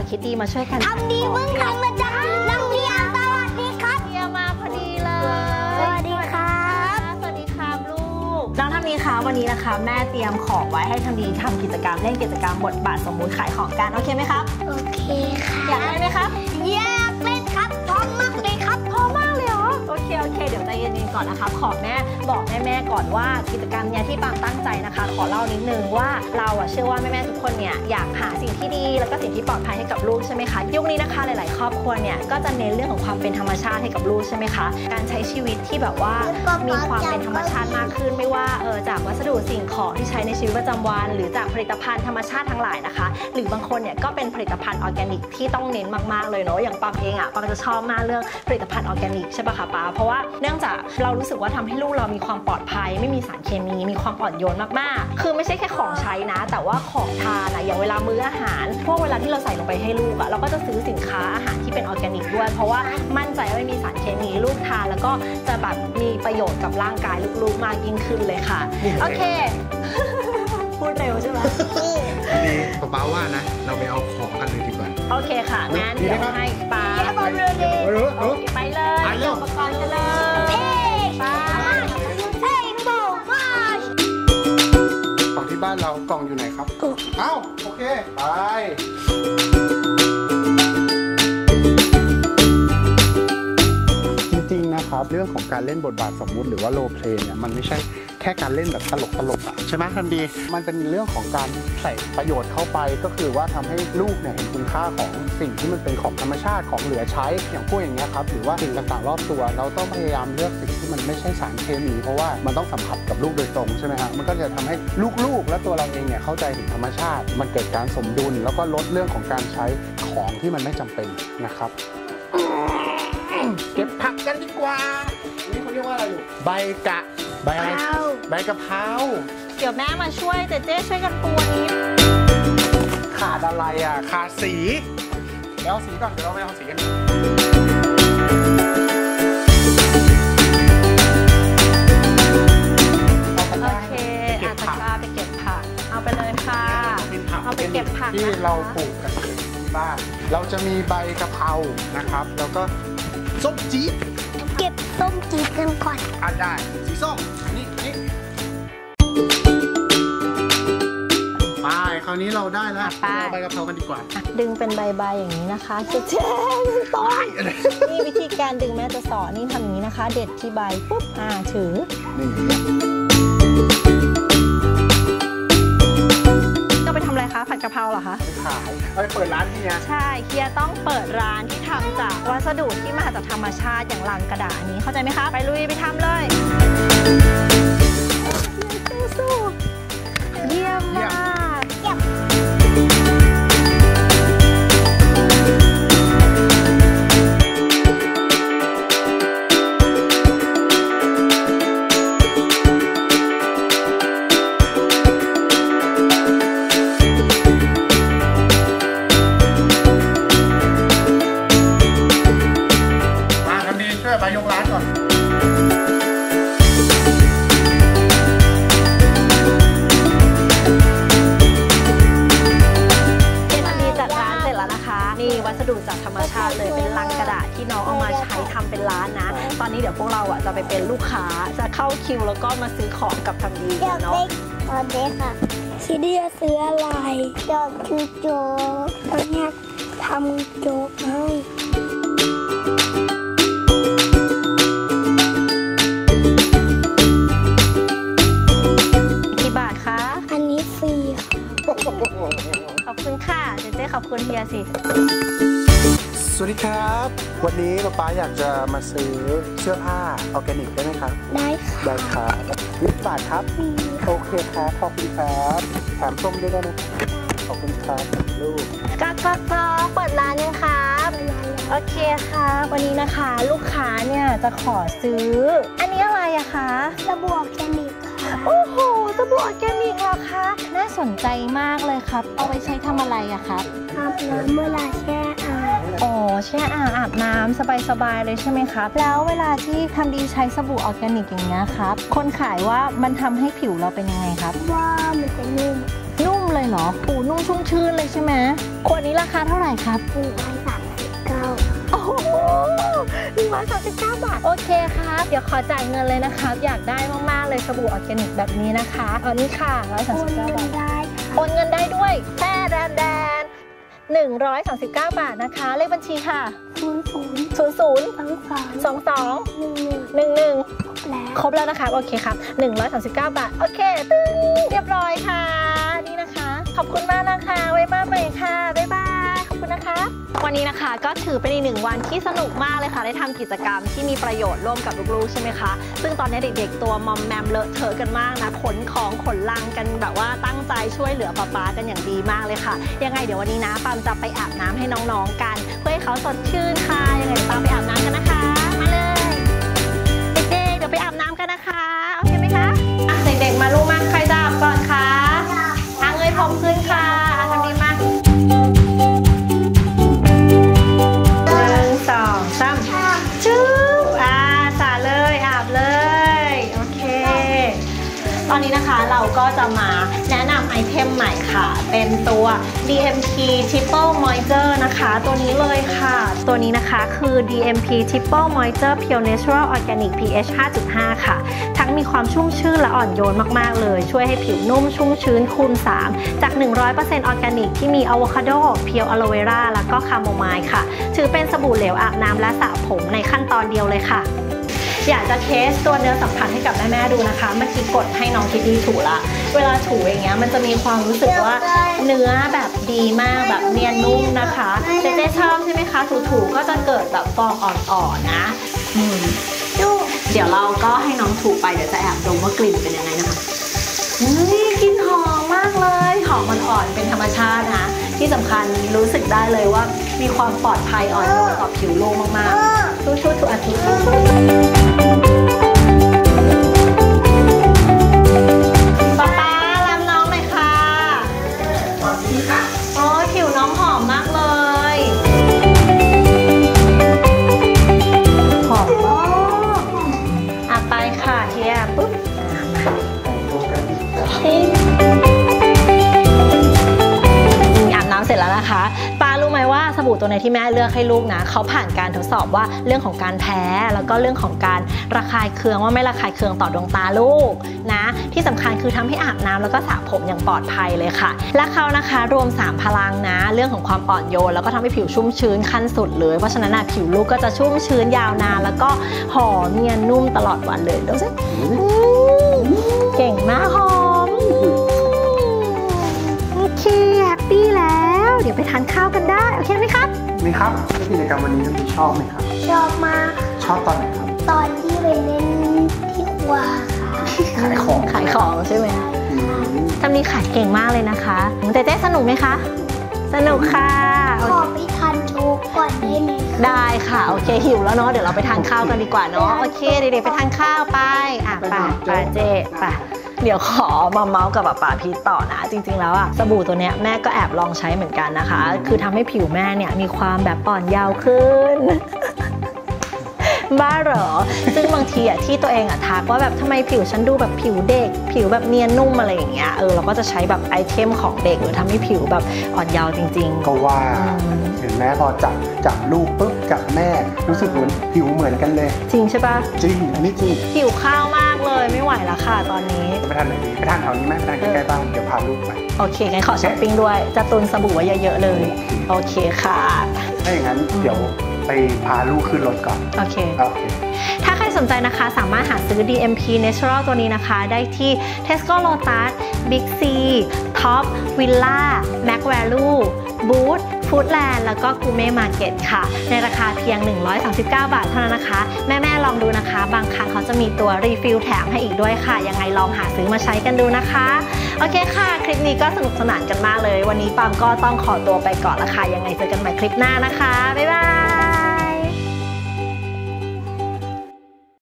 คิดดีมาช่วยกันทำดีเพิ่งทำมาจากน้องเบียร์สวัสดีครับเบียร์มาพอดีเลยสวัสดีครับสวัสดีครับลูกน้องทำดีคะวันนี้นะคะแม่เตรียมของไว้ให้ทำดีทำกิจกรรมเล่นกิจกรรมบทบาทสมมุติขายของกันโอเคไหมครับโอเคค่ะอยากเล่นไหมครับอยากเล่นครับพร้อมมากเลยครับพร้อมมากเลยเหรอโอเคเดี๋ยวใจเย็นๆก่อนนะคะขอแม่บอกแม่ก่อนว่ากิจกรรมเนี้ยที่ปามตั้งใจนะคะขอเล่านิดนึงว่าเราเชื่อว่าแม่ทุกคนเนี่ยอยากหาสิ่งที่ดีแล้วก็สิ่งที่ปลอดภัยให้กับลูกใช่ไหมคะยุคนี้นะคะหลายๆครอบครัวเนี่ยก็จะเน้นเรื่องของความเป็นธรรมชาติให้กับลูกใช่ไหมคะการใช้ชีวิตที่แบบว่ามีความเป็นธรรมชาติมากขึ้นไม่ว่าจากวัสดุสิ่งของที่ใช้ในชีวิตประจำวันหรือจากผลิตภัณฑ์ธรรมชาติทั้งหลายนะคะหรือบางคนเนี่ยก็เป็นผลิตภัณฑ์ออร์แกนิกที่ต้องเน้นมากๆเลยเนาะอย่างปามเองปามจะชอบมากเรื่องผลิตภัณฑ์ออร์แกนิกใช่ปะคะป้าเพราะว่าเนื่องจากเรารู้สึกว่าทำให้ลูกเรามีความปลอดภัยไม่มีสารเคมีมีความอ่อนโยนมากๆคือไม่ใช่แค่ของใช้นะแต่ว่าของทานอย่างเวลามื้ออาหารพวกเวลาที่เราใส่ลงไปให้ลูกเราก็จะซื้อสินค้าอาหารที่เป็นออร์แกนิกด้วยเพราะว่ามั่นใจว่าไม่มีสารเคมีลูกทานแล้วก็จะแบบมีประโยชน์กับร่างกายลูกๆมากยิ่งขึ้นเลยค่ะโอเคพูดเร็วใช่ไหมดีป้าว่านะเราไปเอาของกันเลยดีกว่าโอเคค่ะงั้นเดี๋ยวให้ป้าไปเลยอุปกรณ์กันเลยป้าของที่บ้านเรากล่องอยู่ไหนครับเอ้าโอเคไปจริงๆนะครับเรื่องของการเล่นบทบาทสมมุติหรือว่าโรลเพลย์เนี่ยมันไม่ใช่แค่การเล่นแบบตลกใช่ไหมทันดีมันเป็นเรื่องของการใส่ประโยชน์เข้าไปก็คือว่าทำให้ลูกเนี่ยเห็นคุณค่าของสิ่งที่มันเป็นของธรรมชาติของเหลือใช้อย่างพวกอย่างเงี้ยครับหรือว่าสิ่งต่างๆรอบตัวเราต้องพยายามเลือกสิ่งที่มันไม่ใช่สารเคมีเพราะว่ามันต้องสัมผัสกับลูกโดยตรงใช่ไหมฮะมันก็จะทำให้ลูกๆและตัวเราเองเนี่ยเข้าใจถึงธรรมชาติมันเกิดการสมดุลแล้วก็ลดเรื่องของการใช้ของที่มันไม่จำเป็นนะครับเก็บผักกันดีกว่านี่เขาเรียกว่าอะไรอยู่ใบอะไรใบกะเพราเดี๋ยวแม่มาช่วยเจ๊ช่วยกันปูนี้ขาดอะไรขาดสีเดี๋ยวเอาสีก่อนเดี๋ยวเราไปเอาสีกันโอเคตะกร้าไปเก็บผักเอาไปเลยค่ะเอาไปเก็บผักที่เราปลูกกันที่บ้านเราจะมีใบกะเพรานะครับแล้วก็ส้มจี๊ดเก็บส้มจี๊ดกันก่อนได้สีส้มนี่ไปคราวนี้เราได้แล้วเอาใบกะเพรากันดีกว่าดึงเป็นใบๆอย่างนี้นะคะเจ๊ต้นนี่วิธีการดึงแม่จะสอนนี่ทำอย่างนี้นะคะเด็ดที่ใบปุ๊บถือไปทำอะไรคะผัดกะเพราเหรอคะไปขายไปเปิดร้านที่นี่ใช่เฮียต้องเปิดร้านที่ทำจากวัสดุที่มาจากธรรมชาติอย่างลังกระดาษนี้เข้าใจไหมคะไปลุยไปทำเลยสู้เยี่ยมมากไปยกร้านก่อนจัดร้านเสร็จแล้วนะคะนี่วัสดุจากธรรมชาติเลยเป็นลังกระดาษที่น้องเอามาใช้ทำเป็นร้านนะตอนนี้เดี๋ยวพวกเราจะไปเป็นลูกค้าจะเข้าคิวแล้วก็มาซื้อของกับทำดีเนาะตอนนี้ค่ะคิดจะซื้ออะไรโจ๊กคือโจ๊กตอนนี้ทำโจ๊กให้อันนี้ฟรีขอบคุณค่ะเจ๊ขอบคุณเฮียสิสวัสดีครับวันนี้ป๊าอยากจะมาซื้อเสื้อผ้าออร์แกนิกได้ไหมครับได้ค่ะได้ครับ20 บาทครับโอเคครับขอบคุณครับแถมส้มด้วยได้ไหมขอบคุณครับลูกก็เปิดร้านยังครับโอเคค่ะวันนี้นะคะลูกค้าเนี่ยจะขอซื้ออันนี้อะไรอะคะสบู่ออร์แกนิกค่ะโอ้โหสบู่ออร์แกนิกเหรอคะน่าสนใจมากเลยครับเอาไว้ใช้ทำอะไรอะครับอาบน้ำเวลาแช่อ่างแช่อ่างอาบน้ำสบายๆเลยใช่ไหมครับแล้วเวลาที่ทำดีใช้สบู่ออร์แกนิกอย่างเงี้ยครับคนขายว่ามันทำให้ผิวเราเป็นยังไงครับว่ามันจะนุ่มนุ่มเลยเหรอปูนุ่มชุ่มชื้นเลยใช่ไหมขวดนี้ราคาเท่าไหร่ครับ 139 โอ้โห139 บาทโอเคครับเดี๋ยวขอจ่ายเงินเลยนะครับอยากได้มากๆเลยสบู่ออร์แกนิกแบบนี้นะคะนี่ค่ะ139 บาทโอนเงินได้ด้วยแค่แดน139 บาทนะคะเลขบัญชีค่ะ002211ครบแล้วนะคะโอเคครับ139 บาทโอเคตึ้งเรียบร้อยค่ะนี่นะคะขอบคุณมากนะคะไว้มาใหม่ค่ะบ๊ายบายขอบคุณนะคะวันนี้นะคะก็ถือเป็นอีก1 วันที่สนุกมากเลยค่ะได้ทำกิจกรรมที่มีประโยชน์ร่วมกับลูกๆใช่ไหมคะซึ่งตอนนี้เด็กๆตัวมอมแมมเลอะเทอะกันมากนะขนของขนลังกันแบบว่าตั้งใจช่วยเหลือป๊าๆกันอย่างดีมากเลยค่ะยังไงเดี๋ยววันนี้นะปามจะไปอาบน้ำให้น้องๆกันเพื่อให้เขาสดชื่นค่ะยังไงตามไปอาบน้ำกันนะคะมาเลยเด็กๆเดี๋ยวไปอาบน้ำกันนะคะโอเคไหมคะเด็กๆมาลูกมาใครจะอาบก่อนคะเงยผมขึ้นค่ะทำดีมาก1 2 3จุ๊บสาเลยอาบเลยโอเคตอนนี้นะคะเราก็จะมาแนะนำไอเทมใหม่ค่ะเป็นตัว DMP Triple Moisture นะคะตัวนี้เลยค่ะตัวนี้นะคะคือ DMP Triple Moisture Pure Natural Organic pH 5.5 ค่ะทั้งมีความชุ่มชื่นและอ่อนโยนมากๆเลยช่วยให้ผิวนุ่มชุ่มชื้นคูณ 3จาก 100% ออร์แกนิกที่มีอะโวคาโดเพียวอะโลเวราแล้วก็คาโมไมล์ค่ะถือเป็นสบู่เหลวอาบน้ำและสระผมในขั้นตอนเดียวเลยค่ะอยากจะเทสตัวเนื้อสัมผัสให้กับแม่ๆดูนะคะเมื่อกี้กดให้น้องคิดดีถูละเวลาถูอย่างเงี้ยมันจะมีความรู้สึกว่าเนื้อแบบดีมากแบบเนียนนุ่มนะคะเจ๊ชอบใช่ไหมคะถูๆก็จะเกิดแบบฟองอ่อนๆนะเดี๋ยวเราก็ให้น้องถูไปเดี๋ยวจะแอบดมว่ากลิ่นเป็นยังไงนะคะนี่กลิ่นหอมมากเลยหอมอ่อนๆเป็นธรรมชาตินะที่สำคัญรู้สึกได้เลยว่ามีความปลอดภัยอ่อนโยนต่อผิวลูกมากๆถูอัดถูป๊ารับน้องหน่อยค่ะโอ้ผิวน้องหอมมากเลยหอมมากไปค่ะเฮียปุ๊บอาบน้ำเสร็จแล้วนะคะปารู้ไหมว่าสบู่ตัวไหนที่แม่เลือกให้ลูกนะเขาผ่านการทดสอบว่าเรื่องของการแพ้แล้วก็เรื่องของการระคายเคืองว่าไม่ระคายเคืองต่อดวงตาลูกนะที่สำคัญคือทำให้อาบน้ำแล้วก็สระผมอย่างปลอดภัยเลยค่ะและเขานะคะรวม3 พลังนะเรื่องของความอ่อนโยนแล้วก็ทำให้ผิวชุ่มชื้นขั้นสุดเลยเพราะฉะนั้นผิวลูกก็จะชุ่มชื้นยาวนานแล้วก็หอมเนียนนุ่มตลอดวันเลยดูสิเก่งมากหอมโอเคแฮปปี้แล้วเดี๋ยวไปทานข้าวกันได้โอเคไหมครับมีครับกิจกรรมวันนี้มีชอบไหมครับชอบมากชอบตอนไหนครับตอนที่ไปเล่นที่ครัวค่ะขายของใช่ไหมทำนี้ขายเก่งมากเลยนะคะเจ๊สนุกไหมคะสนุกค่ะขอไปทานโชว์ก่อนได้ไหมได้ค่ะโอเคหิวแล้วเนาะเดี๋ยวเราไปทานข้าวกันดีกว่าเนาะโอเคเด็กๆไปทานข้าวไปไปเจ๊ไปเดี๋ยวขอมาเมาส์กับป๋าพีทต่อนะจริงๆแล้วสบู่ตัวเนี้ยแม่ก็แอบลองใช้เหมือนกันนะคะคือทำให้ผิวแม่เนี่ยมีความแบบอ่อนเยาว์ขึ้นบ้าเหรอซึ่งบางทีที่ตัวเองทักว่าแบบทำไมผิวฉันดูแบบผิวเด็กผิวแบบเนียนนุ่มอะไรอย่างเงี้ยเราก็จะใช้แบบไอเทมของเด็กหรือทำให้ผิวแบบอ่อนเยาว์จริงๆก็ว่าเห็นแม่พอจับลูกปุ๊บกับแม่รู้สึกเหมือนผิวเหมือนกันเลยจริงใช่ปะจริงอันนี้จริงผิวข้าวมากเลยไม่ไหวแล้วค่ะตอนนี้ไปทานไหนดีไปทานแถวนี้ไหมไปทานใกล้ๆบ้านเดี๋ยวพาลูกไปโอเคงั้นขอช้อปปิ้งด้วยจะตุนสบู่ไว้เยอะๆเลยโอเคค่ะถ้าอย่างนั้นเดี๋ยวไปพาลูกขึ้นรถก่อนโอเคถ้าใครสนใจนะคะสามารถหาซื้อ DMP Natural ตัวนี้นะคะได้ที่ Tesco Lotus Big C Top Villa Mac Value Boots Foodland แล้วก็ Gourmet Market ค่ะในราคาเพียง139 บาทเท่านั้นนะคะแม่ๆลองดูนะคะบางครั้งเขาจะมีตัวรีฟิลแถมให้อีกด้วยค่ะยังไงลองหาซื้อมาใช้กันดูนะคะโอเคค่ะคลิปนี้ก็สนุกสนานกันมากเลยวันนี้ปามก็ต้องขอตัวไปก่อนละค่ะยังไงเจอกันใหม่คลิปหน้านะคะบ๊ายบาย